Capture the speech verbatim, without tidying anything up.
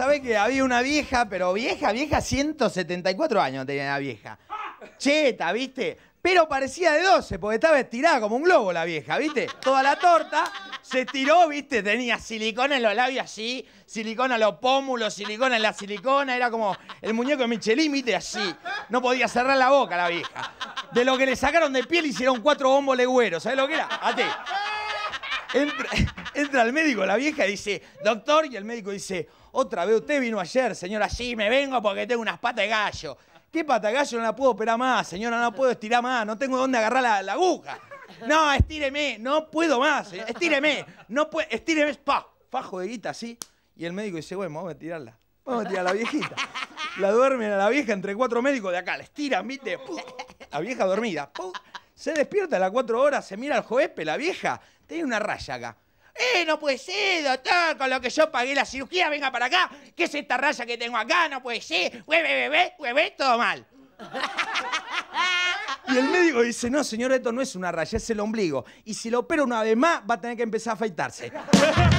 sabés que había una vieja, pero vieja, vieja, ciento setenta y cuatro años tenía la vieja. Cheta, ¿viste? Pero parecía de doce, porque estaba estirada como un globo la vieja, ¿viste? Toda la torta se estiró, ¿viste? Tenía silicona en los labios así, silicona en los pómulos, silicona en la silicona. Era como el muñeco de Michelin, ¿viste? Así. No podía cerrar la boca la vieja. De lo que le sacaron de piel hicieron cuatro bombos legüeros. ¿Sabés lo que era? Ate. Entra, entra el médico, la vieja, y dice, doctor, y el médico dice, otra vez usted vino ayer, señora, sí, me vengo porque tengo unas patas de gallo. ¿Qué pata de gallo? No la puedo operar más, señora, no puedo estirar más, no tengo dónde agarrar la, la aguja. No, estíreme, no puedo más, estíreme, no puedo, estíreme, pa, fajo de guita así. Y el médico dice, bueno, vamos a tirarla, vamos a tirar a la viejita. La duermen a la vieja entre cuatro médicos de acá, la estiran, ¿viste? Pum, la vieja dormida, pum. Se despierta a las cuatro horas, se mira al juepe, la vieja, tiene una raya acá. ¡Eh, no puede ser, doctor! Con lo que yo pagué la cirugía, venga para acá. ¿Qué es esta raya que tengo acá? No puede ser. Hueve, bebé, hueve, todo mal. Y el médico dice, no, señor, esto no es una raya, es el ombligo. Y si lo opera una vez más, va a tener que empezar a afeitarse.